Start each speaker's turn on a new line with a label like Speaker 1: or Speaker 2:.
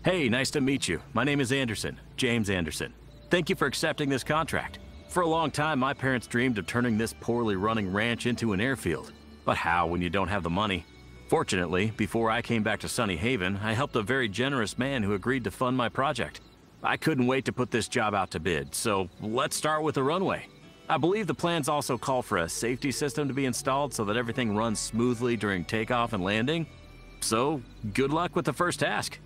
Speaker 1: Hey, nice to meet you. My name is Anderson, James Anderson. Thank you for accepting this contract. For a long time, my parents dreamed of turning this poorly running ranch into an airfield. But how when you don't have the money? Fortunately, before I came back to Sunny Haven, I helped a very generous man who agreed to fund my project. I couldn't wait to put this job out to bid, so let's start with the runway. I believe the plans also call for a safety system to be installed so that everything runs smoothly during takeoff and landing. So, good luck with the first task.